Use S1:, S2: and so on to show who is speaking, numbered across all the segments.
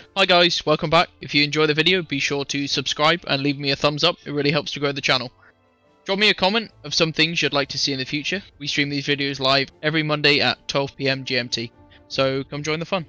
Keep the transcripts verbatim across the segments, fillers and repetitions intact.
S1: Hi guys, welcome back. If you enjoy the video, be sure to subscribe and leave me a thumbs up. It really helps to grow the channel. Drop me a comment of some things you'd like to see in the future. We stream these videos live every Monday at twelve p m G M T. So come join the fun.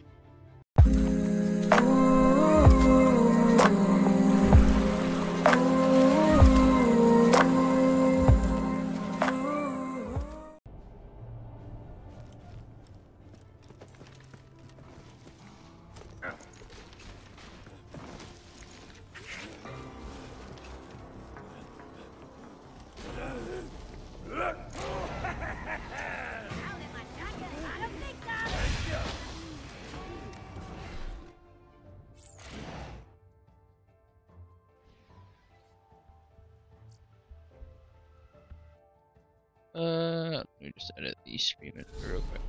S1: Uh, let me just edit these screaming real quick.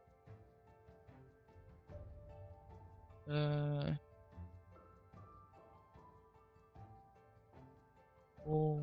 S1: Uh, oh.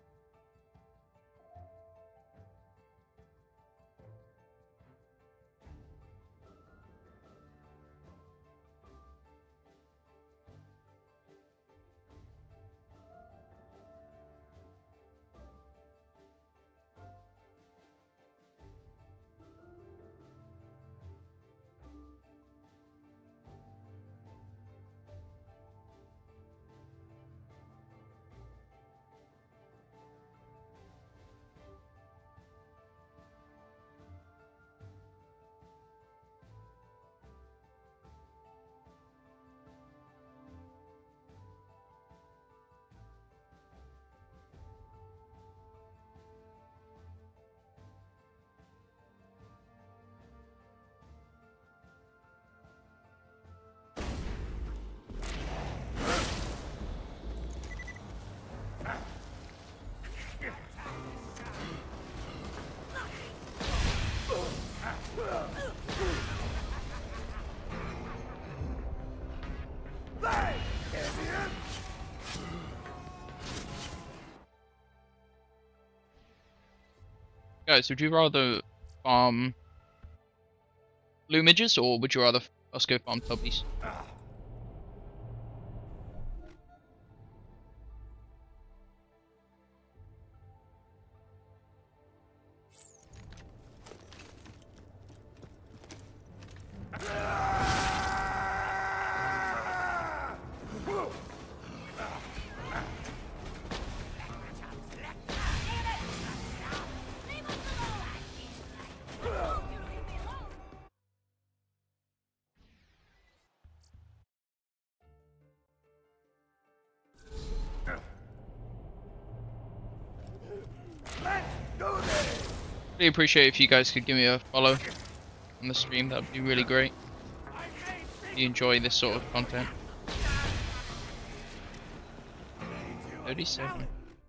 S1: Guys, would you rather farm blue midges or would you rather us go farm tubbies? Really appreciate if you guys could give me a follow on the stream. That would be really great if you enjoy this sort of content. thirty-seven.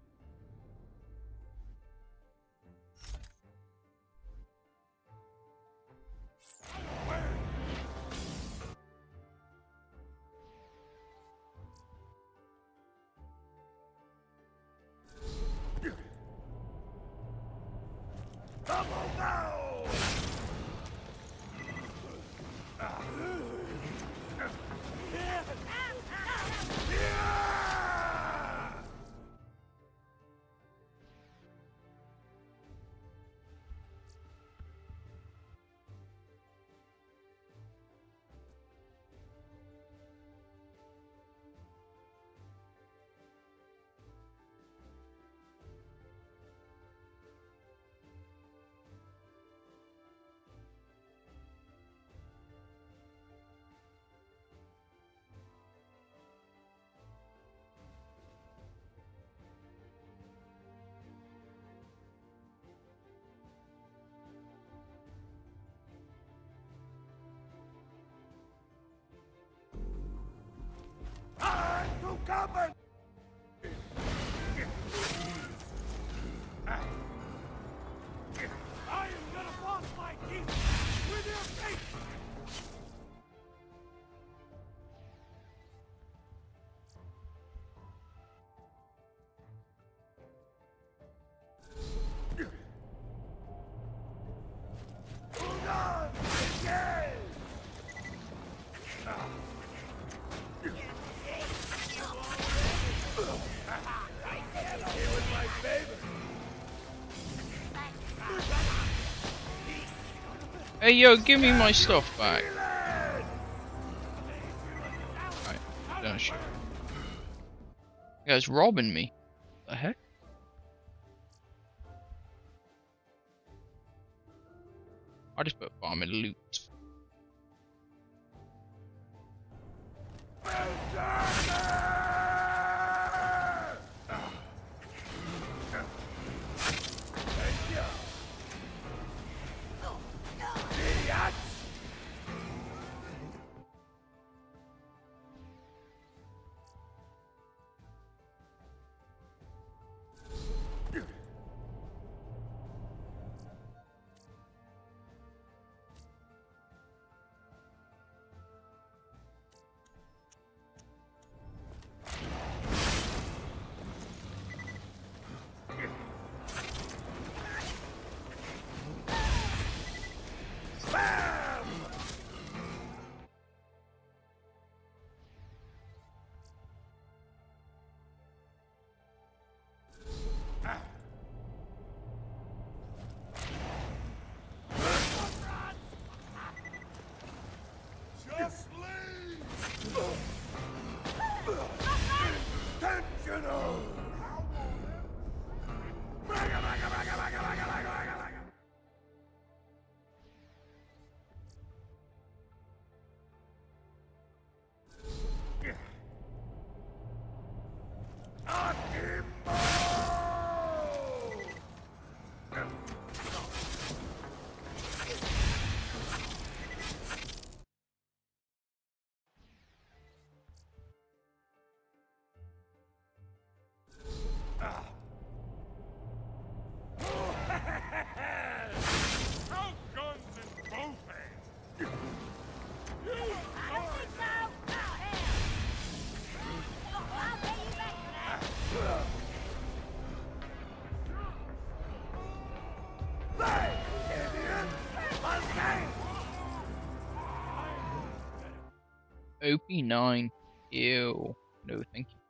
S2: Combat! I am gonna boss my team with your face! Hold on! Again!
S1: Hey yo, give me my stuff back. Right, don't shoot. You guys robbing me. What the heck? I just put bomb in loot.
S2: Just leave! Intentional!
S1: O P nine. Ew. No, thank you.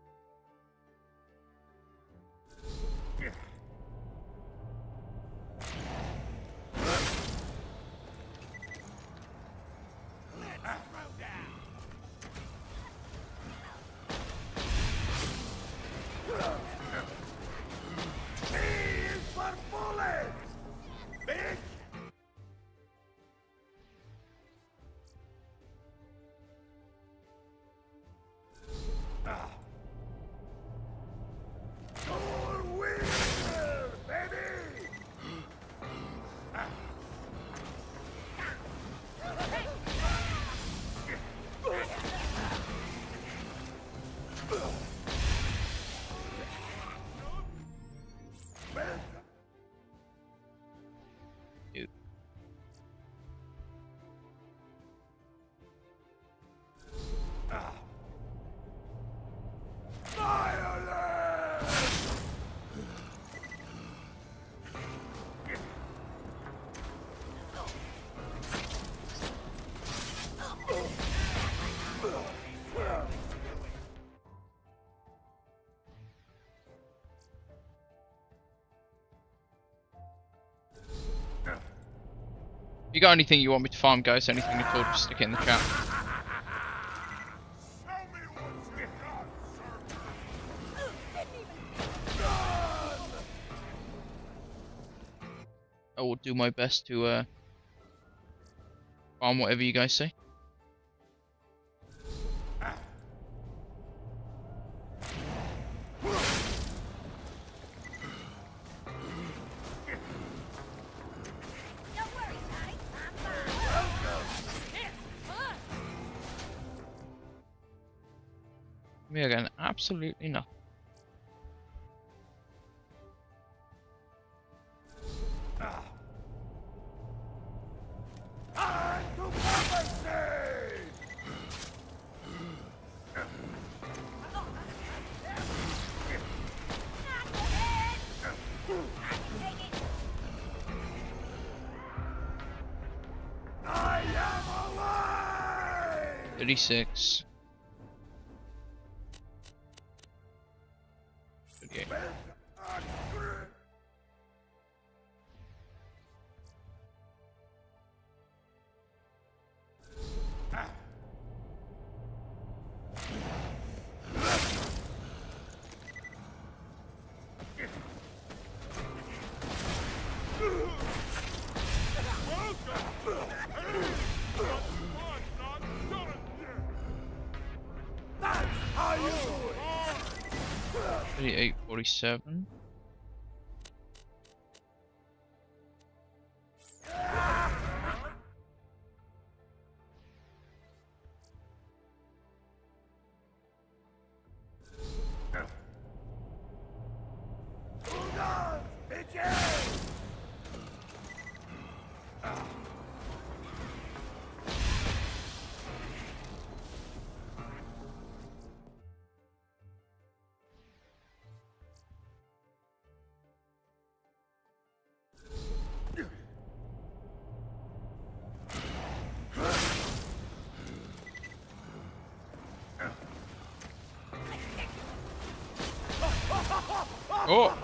S1: Dude. If you got anything you want me to farm, guys, anything at all, just stick it in the chat. I will do my best to uh, farm whatever you guys say. We are getting absolutely nothing. thirty-six. thirty-eight. thirty-eight forty-seven. Oh!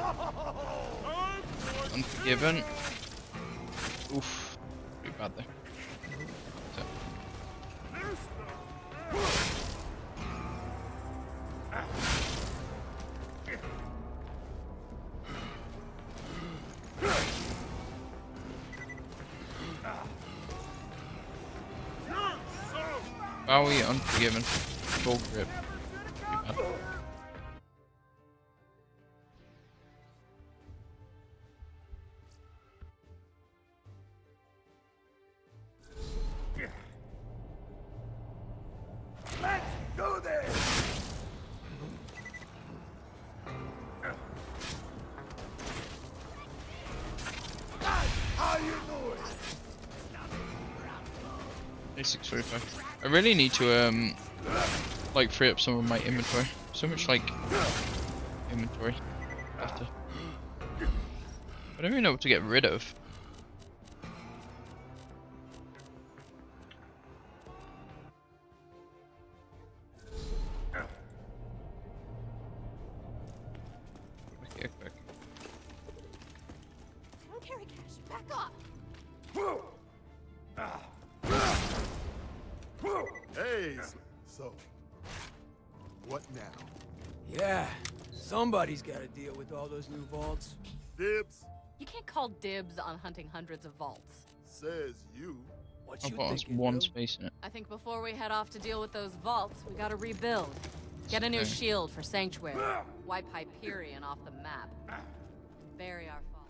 S1: Unforgiven. Oof. Pretty bad there. So. Bowie, Unforgiven. Full grip. Pretty bad.
S2: Let's do this! How you doing?
S1: six forty-five. I really need to um like free up some of my inventory. So much like inventory. After. I don't even know what to get rid of. Okay, quick.
S3: Don't carry cash. Back off.
S4: Hey, so what now?
S5: Yeah, somebody's got to deal with all those new vaults.
S4: Dibs
S3: You can't call dibs on hunting hundreds of vaults.
S4: says you.
S5: What
S1: I've
S5: you
S1: got
S5: thinking,
S1: one
S5: Bill?
S1: space in it.
S3: I think before we head off to deal with those vaults, we gotta rebuild. Get a new
S1: Okay.
S3: shield for Sanctuary. Wipe Hyperion off the map. Bury our fall.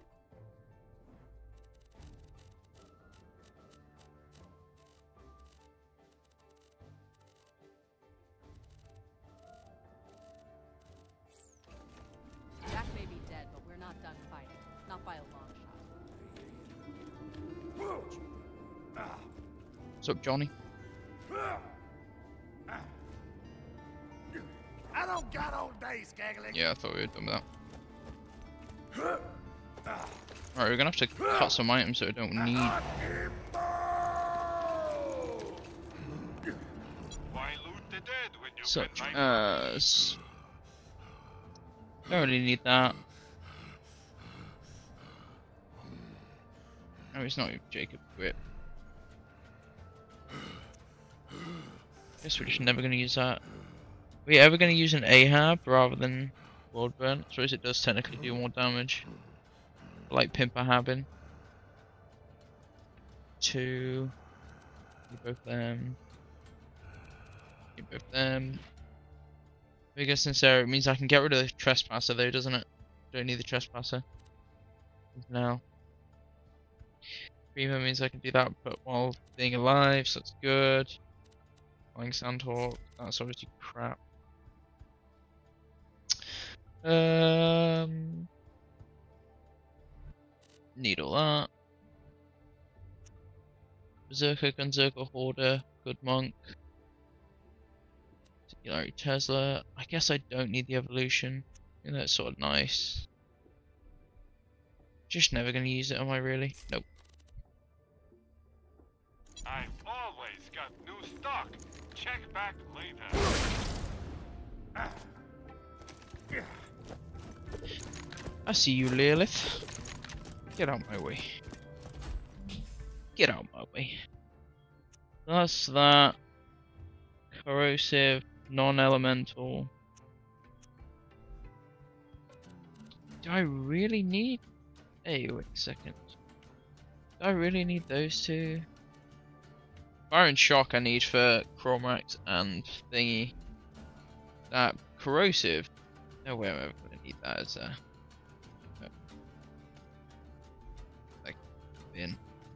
S3: Jack may be dead, but we're not done fighting. Not by a long shot.
S1: What's up, Johnny?
S2: I don't got all day, Skaggling.
S1: Yeah, I thought we were done with that. Alright, we're gonna have to cut some items that we don't need.
S2: Why loot the dead when you
S1: Such
S2: can find
S1: as... Don't really need that. No, it's not even Jacob Grip. Guess we're just never gonna use that. Are we ever gonna use an Ahab rather than Worldburn? I suppose it does technically do more damage. Like Pimp Ahabin. Two. Keep both them. Keep both them. Bigger Sincero, it means I can get rid of the Trespasser though, doesn't it? Don't need the Trespasser. Now. Primo means I can do that but while being alive, so that's good. Flying Sandhawk, that's obviously crap. Um, need all that. Berserker, Gunzerker, Hoarder, Good Monk. Larry Tesla. I guess I don't need the evolution. I think that's sort of nice. Just never gonna use it, am I really? Nope.
S2: I've always got new stock. Check back later.
S1: I see you, Lilith. Get out my way. Get out my way. That's that. Corrosive, non-elemental. Do I really need... Hey, wait a second. Do I really need those two? Fire and Shock I need for Chromax and Thingy. That corrosive. No way I'm ever gonna need that as a like bin.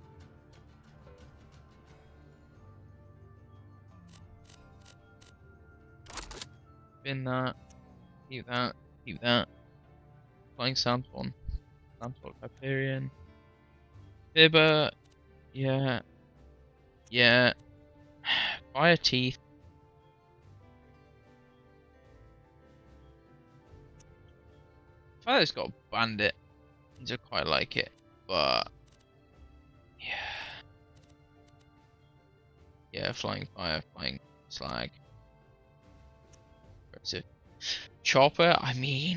S1: Bin that. Keep that. Keep that. Flying Sandspawn. Sandspawn Hyperion. Fibber. Yeah. Yeah. Fire Teeth. Fire's got a bandit. I do quite like it, but yeah. Yeah, flying fire, flying slag. Aggressive. Chopper, I mean,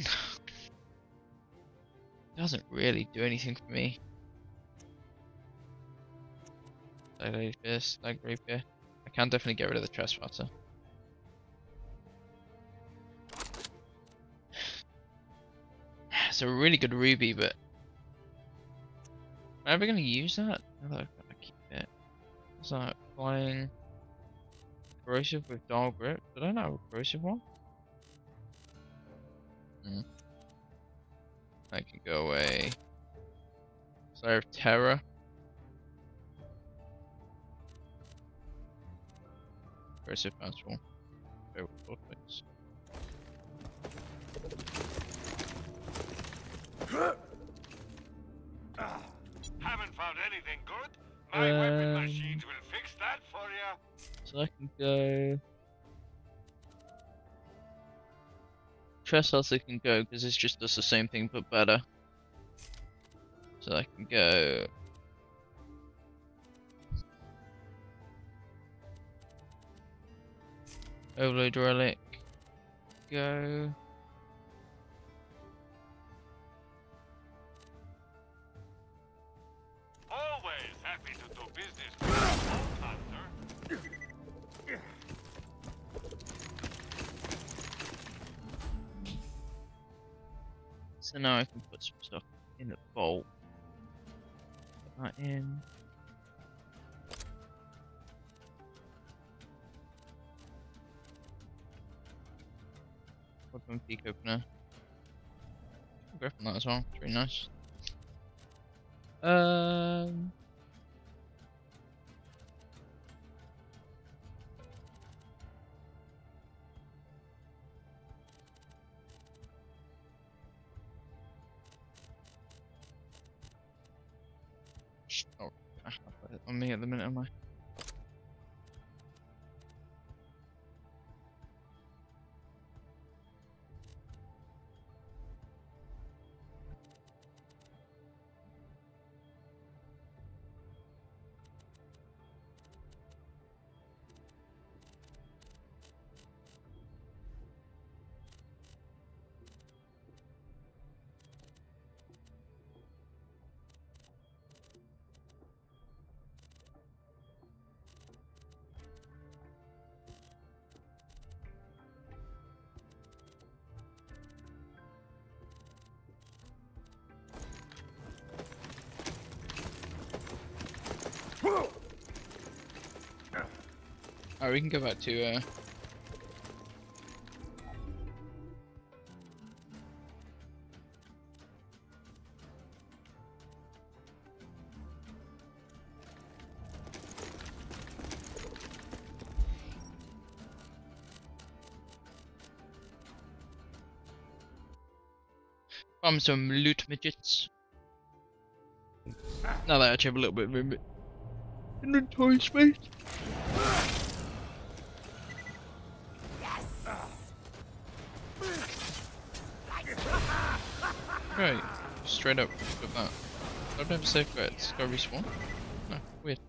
S1: doesn't really do anything for me. Slag Fist, Slag Rapier. I can definitely get rid of the Trespasser. It's a really good ruby, but am I ever going to use that? No, I'm going to keep it. What's that? Flying corrosive with dull grip. Did I not have a corrosive one? Hmm. That can go away. Slayer of Terror. Corrosive fastball. Go with both things.
S2: Haven't found anything good? My
S1: Um,
S2: weapon machines will fix that for you.
S1: So I can go. Trespass I can go because it just does the same thing but better. So I can go. Overload Relic. Go.
S2: Always happy to do business with a hunter.
S1: So now I can put some stuff in the vault. Put that in. Weapon peak opener. Go from that as well. It's really nice. Um. Oh, I have it on me at the minute, am I? Alright, we can go back to uh farm some loot midgets. Now that I actually have a little bit of inv inventory space. Right, straight up with that. I don't have a safe bet, it's gotta respawn. No, weird.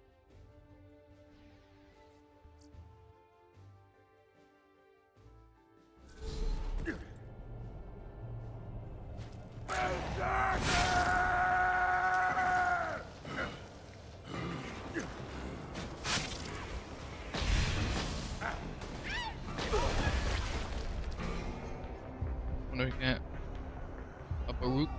S1: What do we get? A Baruch.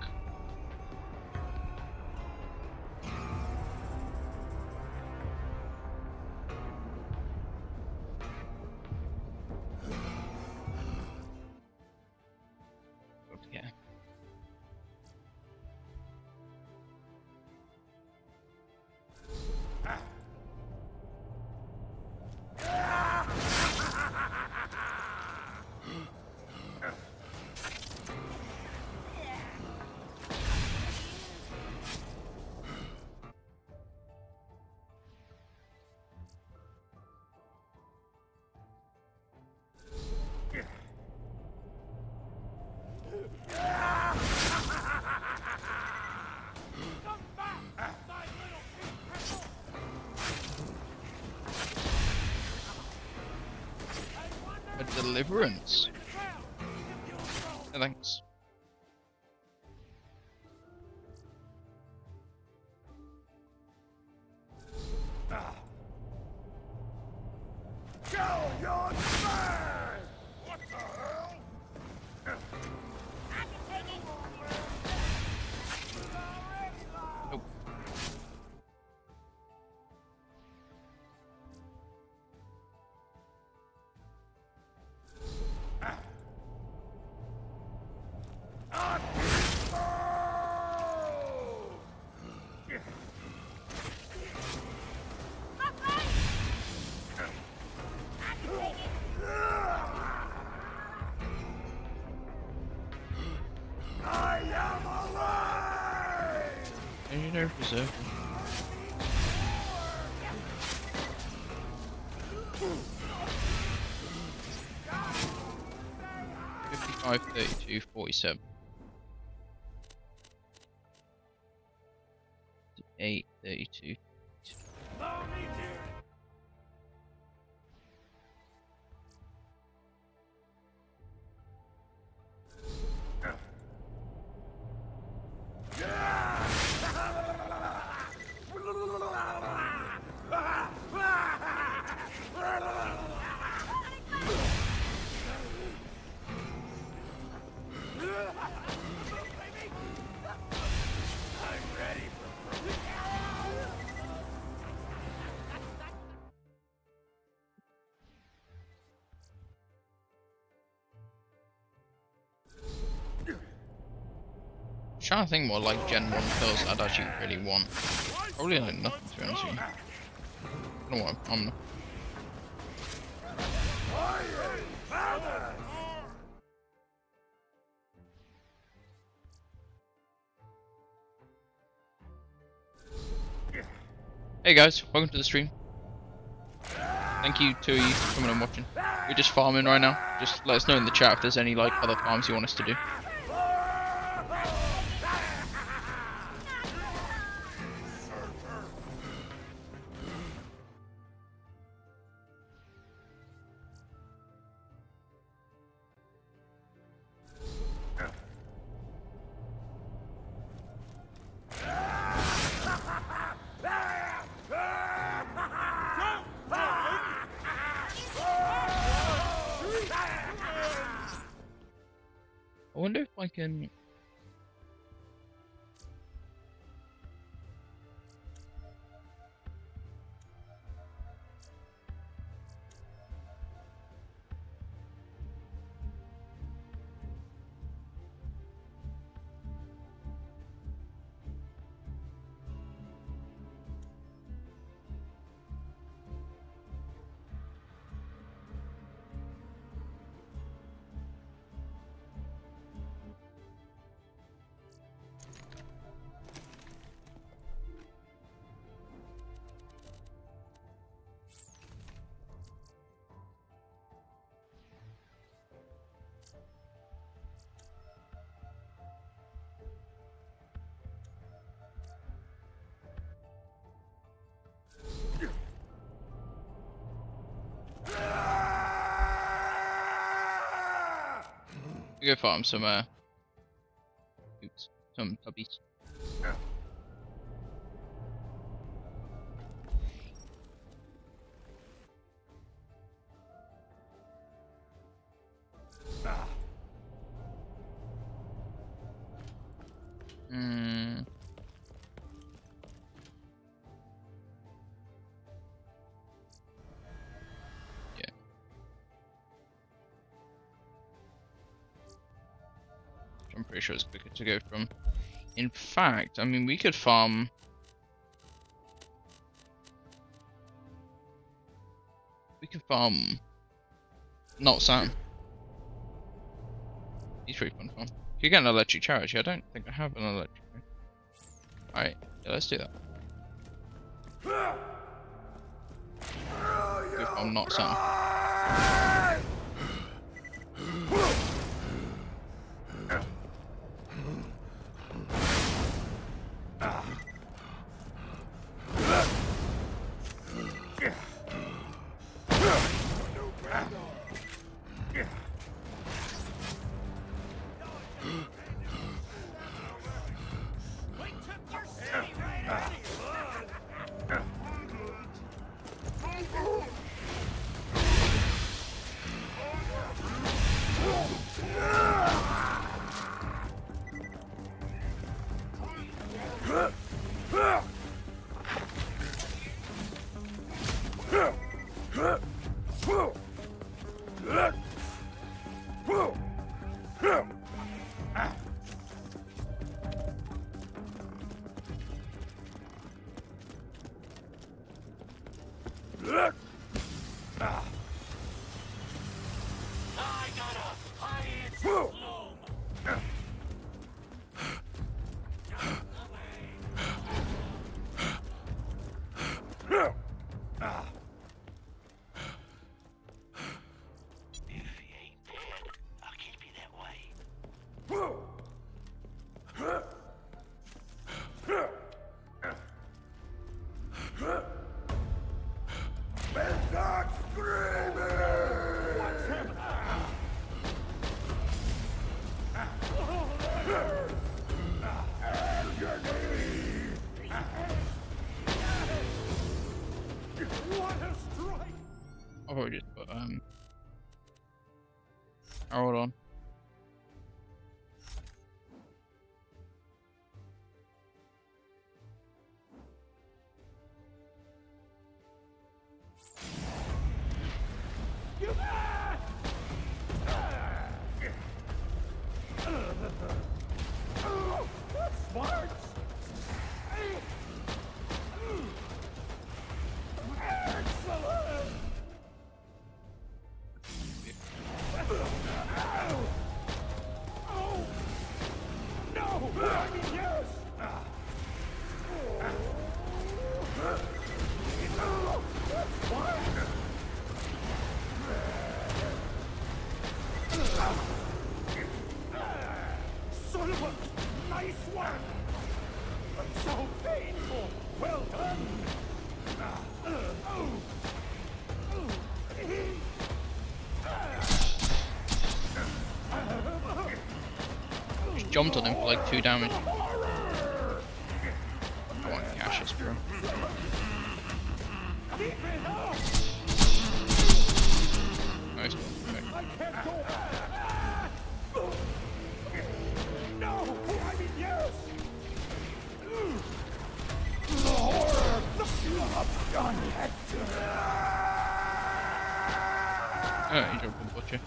S1: A deliverance. Yeah, thanks.
S4: Show your strength! What the hell?
S1: Nope.
S4: I am alive!
S1: Legendary Berserker. Fifty-five, thirty-two, forty-seven. Eight, thirty-two. Trying to think more like Gen one kills I'd actually really want. Probably like nothing, to be honest with you. I don't want a Omni. Hey guys, welcome to the stream. Thank you to you for coming and watching. We're just farming right now. Just let us know in the chat if there's any like other farms you want us to do. I wonder if I can. Go farm some uh, oops, some tubbies. Hmm. Yeah. I'm pretty sure it's quicker to go from. In fact, I mean, we could farm. We could farm. Not Sam. He's pretty fun to farm. You get an electric chariot. I don't think I have an electric. Alright, yeah, let's do that. If I'm not Sam. I'll probably just put um hold on.
S4: Son of a nice one! But so painful! Well done!
S1: Just jumped on him for like two damage. I want Cassius, bro. Nice one.
S4: I can't go back! No! I mean, yes! The horror! The slop gun Hector!
S1: Oh, he jumped on Butcher.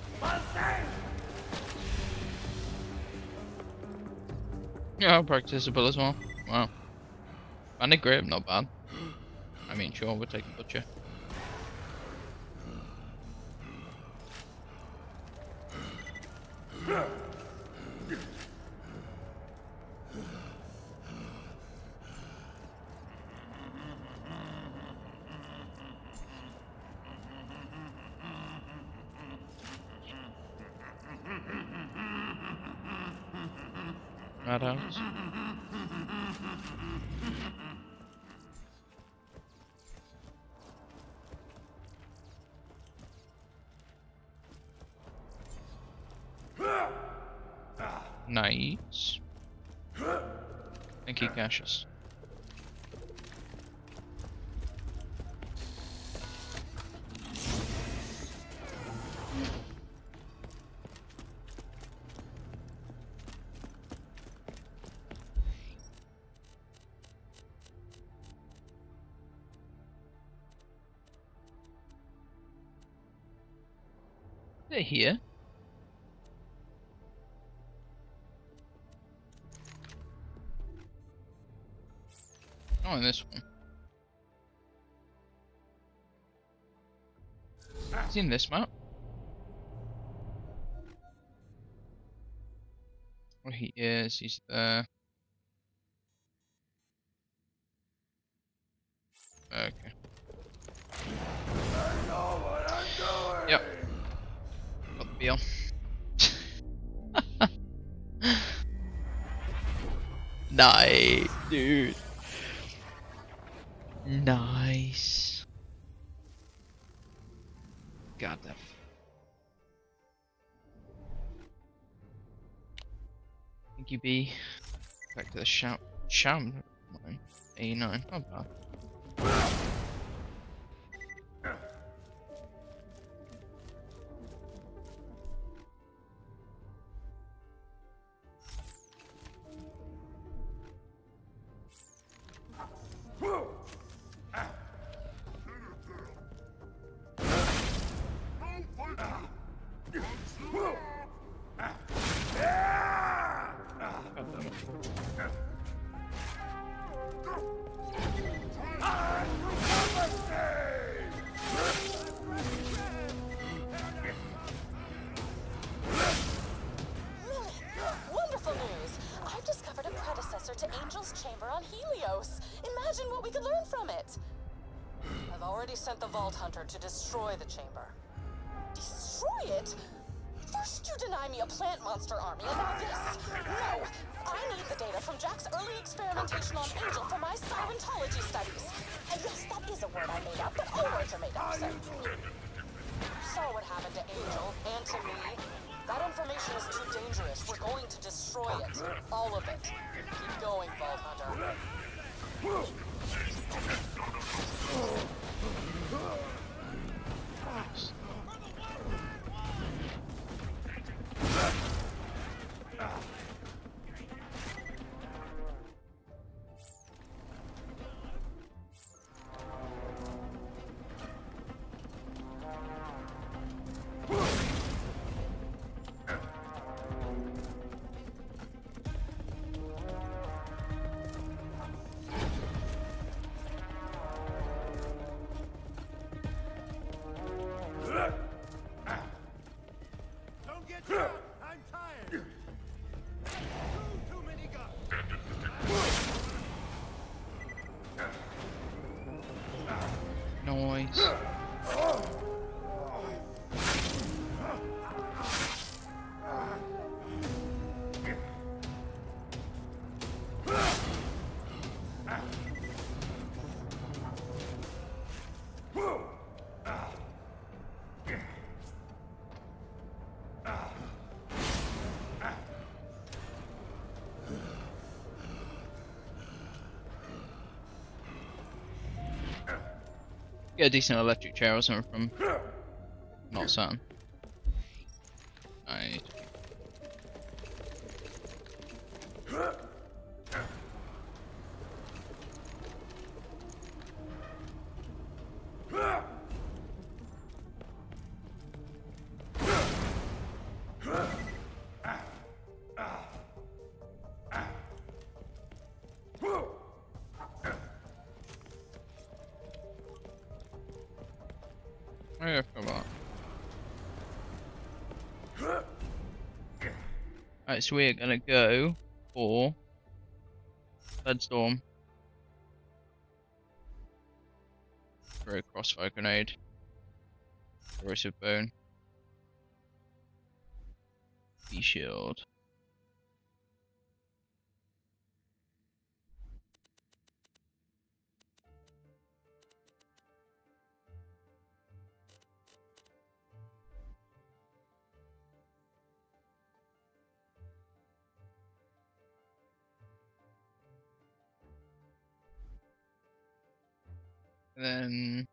S1: Yeah, I'll practice as well. Wow. Bandit Grave, not bad. I mean, sure, we'll take a Butcher. Madhouse. Nice. Thank you, Cassius. They're here. Oh, and this one. He's in this map. Oh, he is. He's there. Okay.
S4: I know what I'm doing!
S1: Yep. Got the Beal. Nice, dude. Nice. God damn. Thank you, B. Back to the sham. Sham. eighty-nine. Not bad.
S6: Wonderful news! I've discovered a predecessor to Angel's Chamber on Helios. Imagine what we could learn from it. I've already sent the Vault Hunter to destroy the chamber. Destroy it? First you deny me a plant monster army, and now this? No! I need the data from Jack's early experimentation on Angel for my Sirentology studies. And yes, that is a word I made up, but all words are made up, so... You saw what happened to Angel, and to me. That information is too dangerous. We're going to destroy it. All of it. Keep going, Vault Hunter.
S4: Don't get down! I'm tired! Too, too many guns!
S1: Noise. Get a decent electric chair or something from not Saturn. Nice. Yeah, come on. Alright, so we're gonna go for Bloodstorm. For a crossfire grenade. Corrosive bone. B shield. And then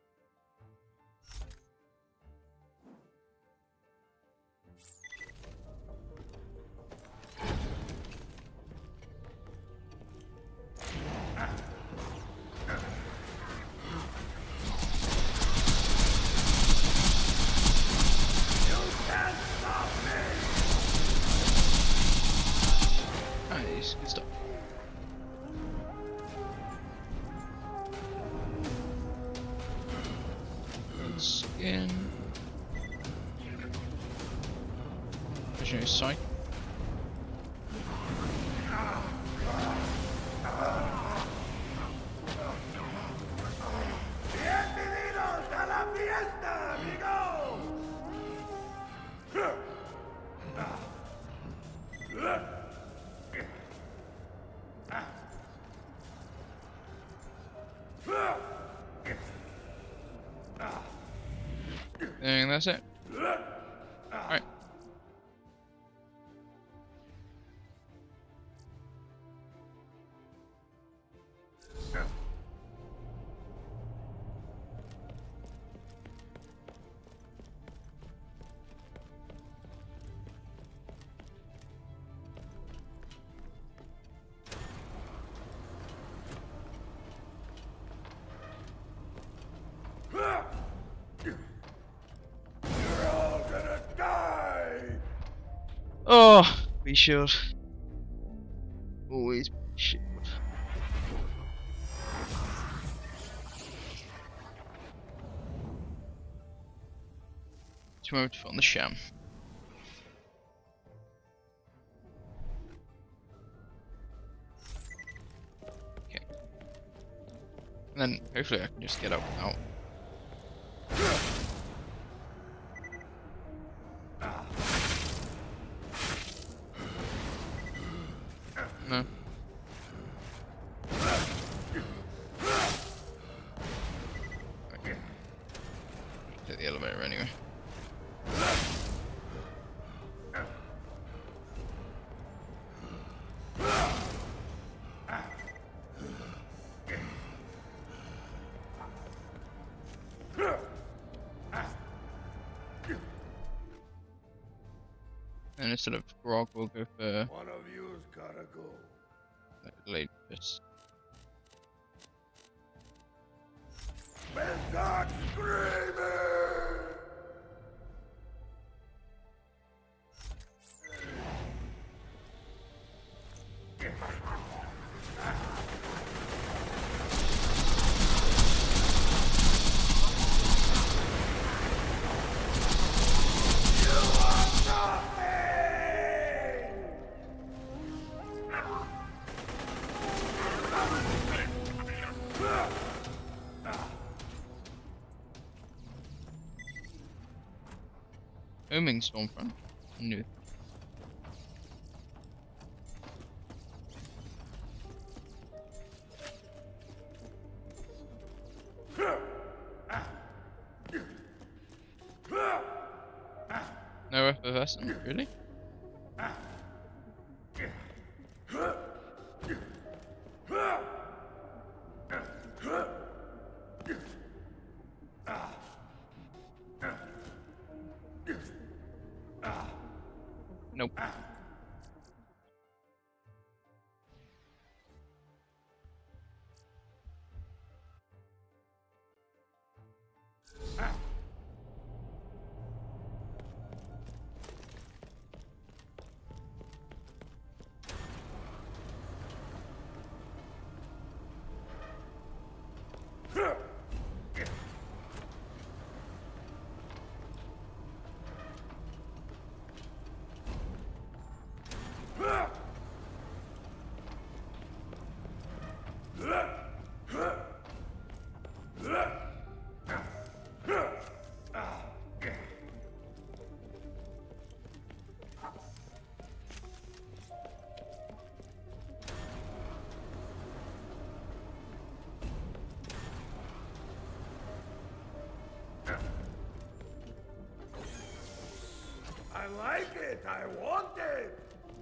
S1: nice, good stuff. Skin. Visionary sight.
S4: Bienvenidos a la fiesta, amigo!
S1: And that's it. Alright. Oh, we should. Always be should. Let's remember to put on the sham. Okay. And then hopefully I can just get up out. No. Okay. Take the elevator anyway. And instead of grog, we'll go for
S4: One of you's gotta go.
S1: late fish.
S4: Men start screaming!
S1: Homing Stormfront. New. No effervescent, really? Nope.
S4: I like it. I want it.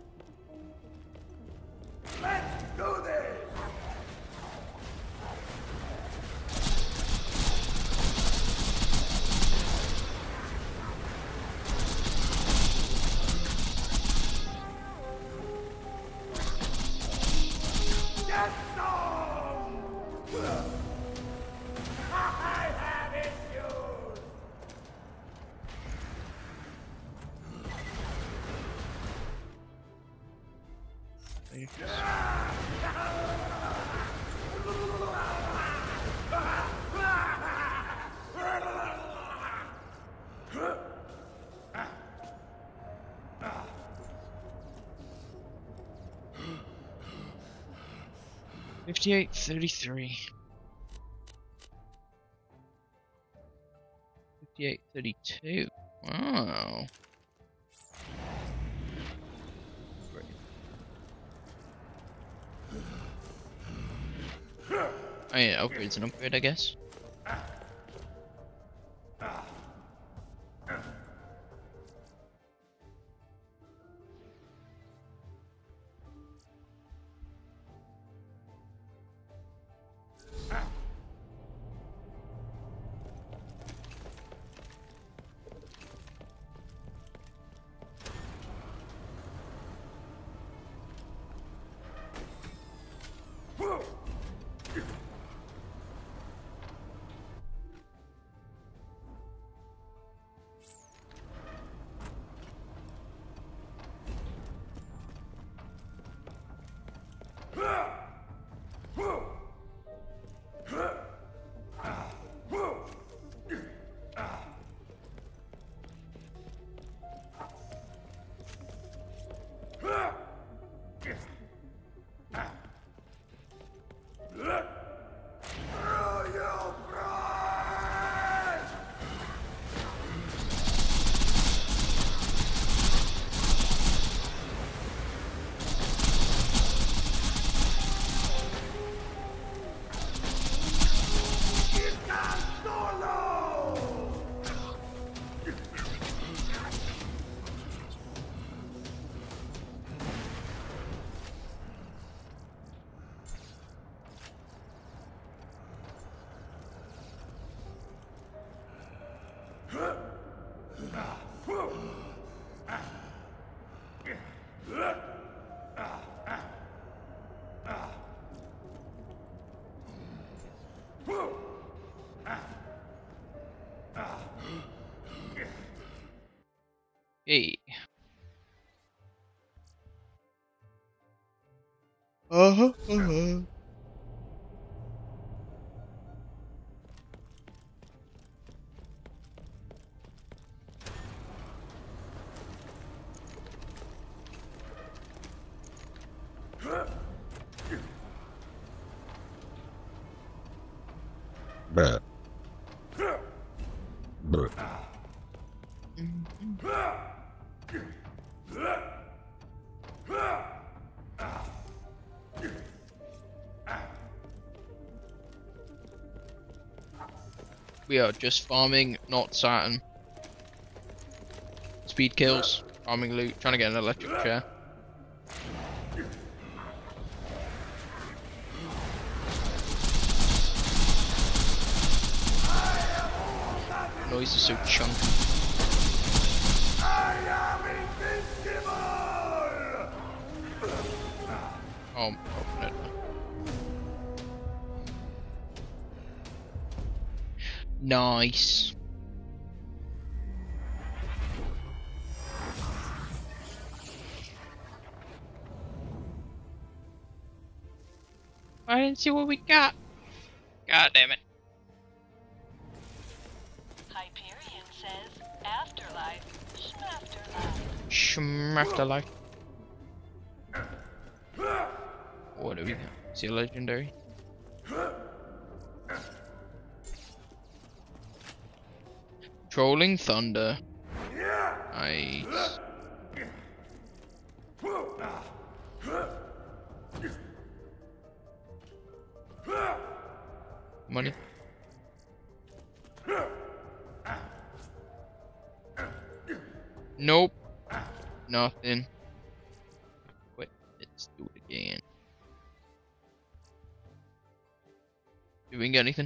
S4: Let's do this. Get some. I have issues.
S1: Fifty-eight thirty-three. Fifty-eight thirty-two. Wow. Great. Oh yeah, upgrade's an upgrade, I guess. Hey. Uh-huh, uh-huh.
S7: Bruh. Bruh.
S1: We are just farming, not Saturn. Speed kills, farming loot, trying to get an electric chair. Noise is so chunky.
S4: I am invincible!
S1: Oh, open it. Nice. I didn't see what we got. God damn it.
S6: Hyperion says afterlife, schmafterlife.
S1: Schmafterlife. What do we got? See a legendary? Trolling Thunder. Nice. Money. Nope. Nothing. Wait, let's do it again. Did we get anything?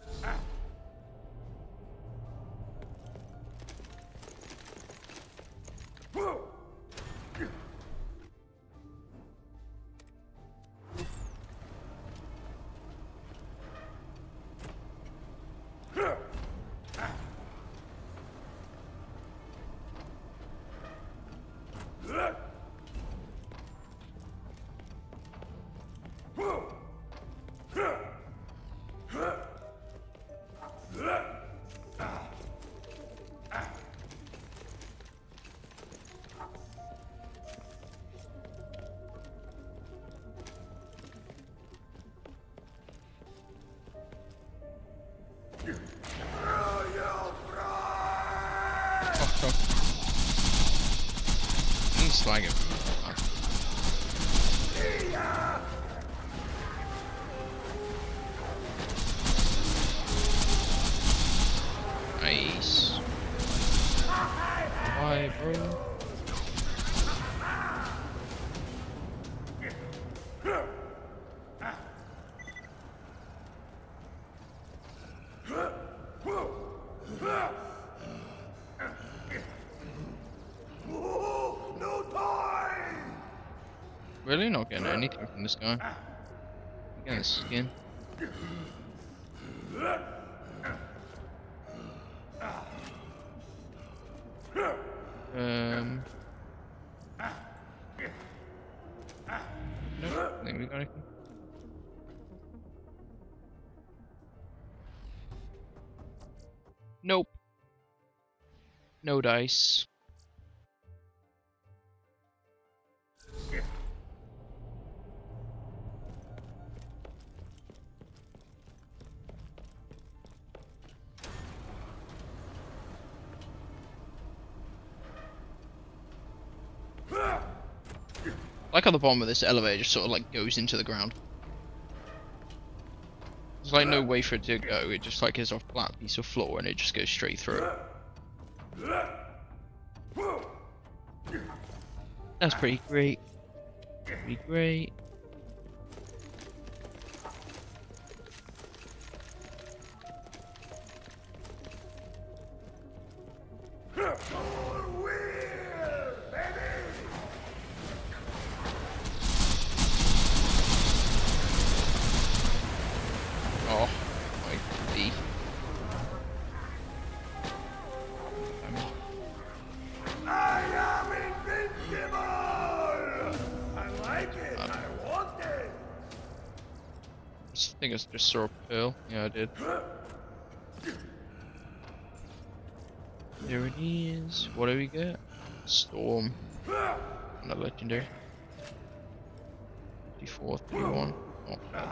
S1: Slag him. Nice. Why, bro? Really not getting anything from this guy. Getting his skin. Um. Nope, I think we got anything. Nope. No dice. I like how the bottom of this elevator just sort of like goes into the ground. There's like no way for it to go, it just like is a flat piece of floor and it just goes straight through. That's pretty great. Pretty great. Oh, my D.
S4: I
S1: think I just saw a pearl. Yeah, I did. There it is. What do we get? Storm. And a legendary. fifty-four, thirty-one. Not bad.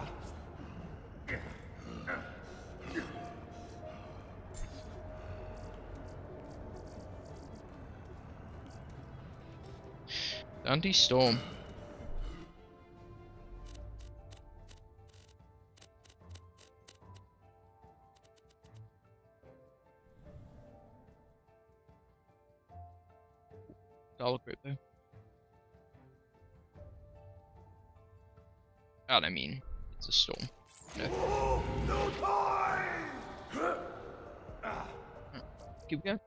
S1: Anti-storm. Dollar grip though. God, I mean, it's a storm. No.
S4: No time!
S1: Keep going.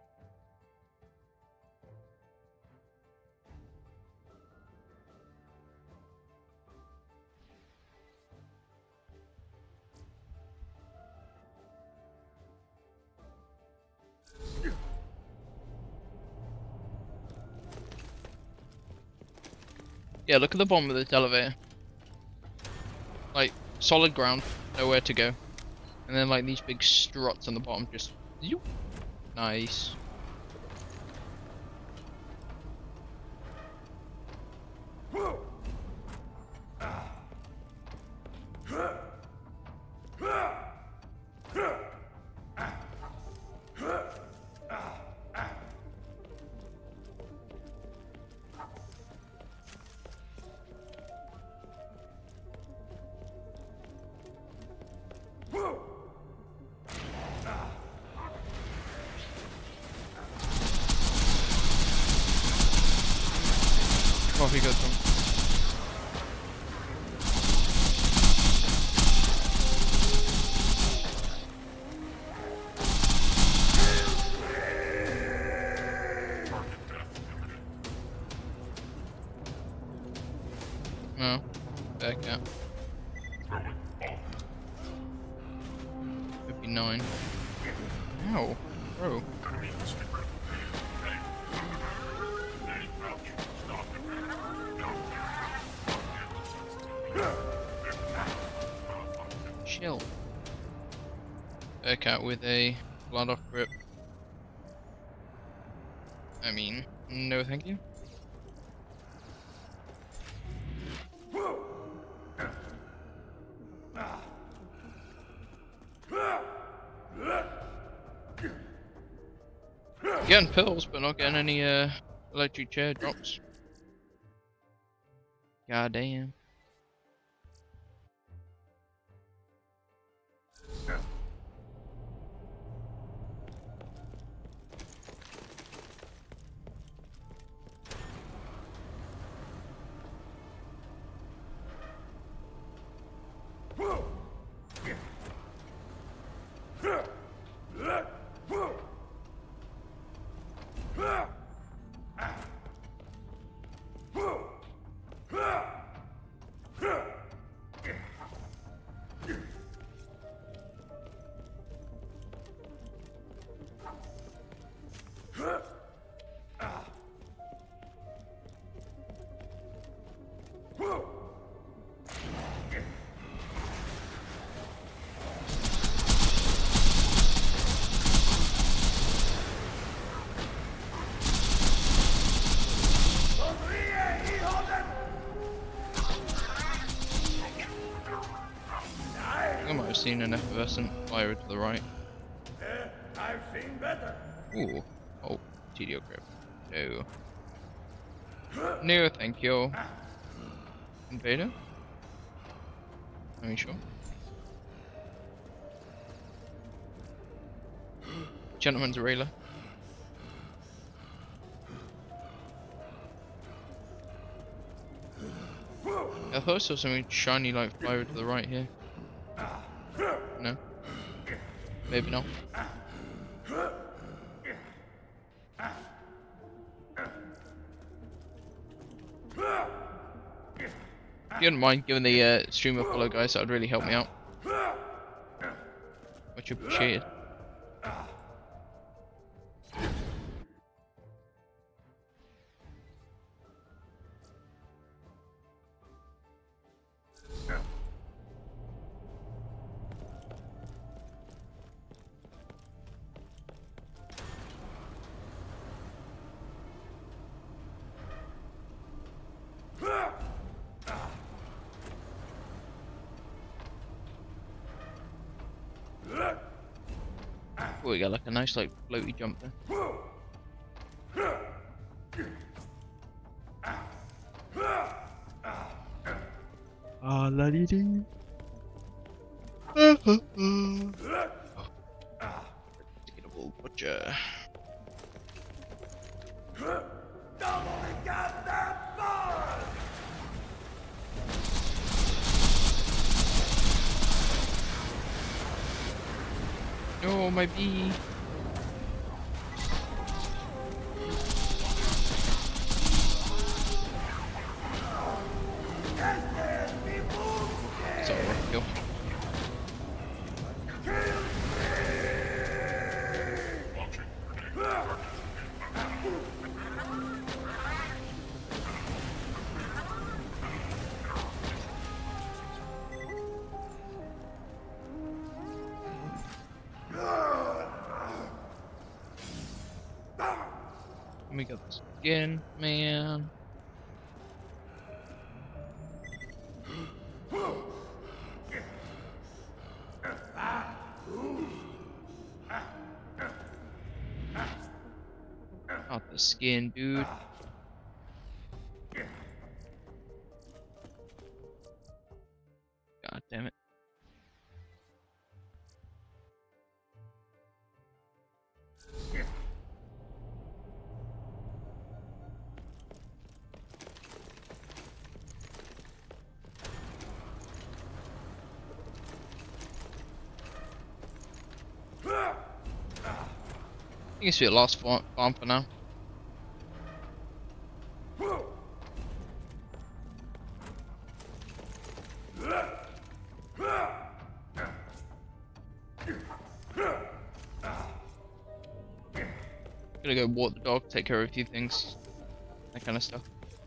S1: Yeah, look at the bottom of this elevator. Like, solid ground, nowhere to go. And then like these big struts on the bottom, just... Nice. Off he goes from. No, back out. fifty-nine. Ow, bro. Chill. Back out with a blood off grip. I mean, no thank you. Getting pills, but not getting any uh, electric chair drops. God damn. I might have seen an effervescent fire to the right.
S4: Uh, I've seen better.
S1: Ooh. Oh, T D O grip. No. No, thank you. Invader? Are you sure? Gentleman's railer. I thought I saw something shiny like fire to the right here. No? Maybe not. If you wouldn't mind giving the uh, stream a follow, guys, that would really help me out. Much appreciated. Oh, we got like a nice like floaty jump there. Ah, la dee dee. Unbreakable butcher. No, my bee. It's all right, kill. Let me get this again, man. Not the skin, dude. God damn it. I think it's your last farm farm for now. Gonna go walk the dog, take care of a few things, that kind of stuff.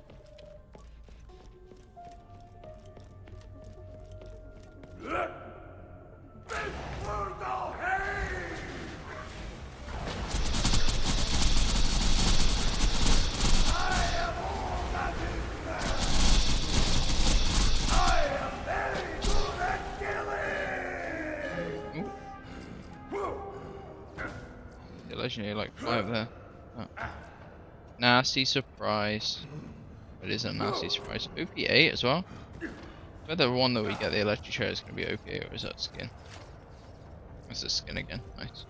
S1: Legendary like five there. Oh. Nasty surprise. It is a nasty surprise. O P eight as well. Whether the one that we get the electric chair is going to be O P eight or is that skin? That's the skin again. Nice.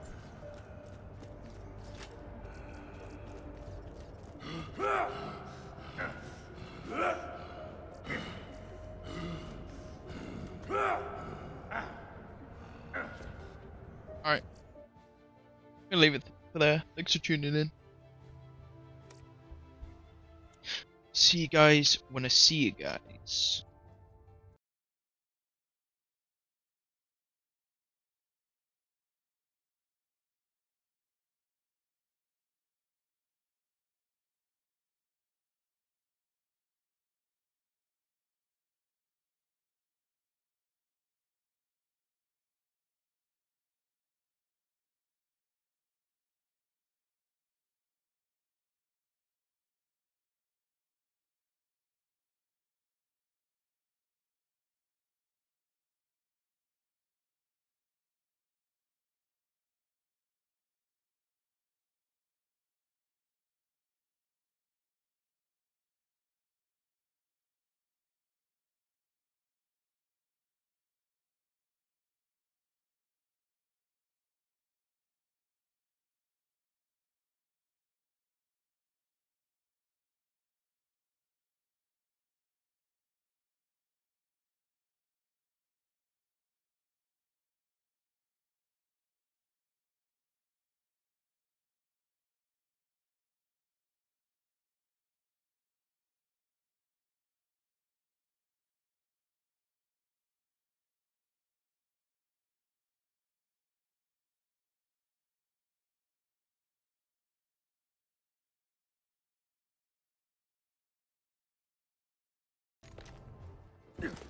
S1: Alright. I'm gonna leave it for there. Thanks for tuning in. See you guys when I see you guys.
S4: Yeah.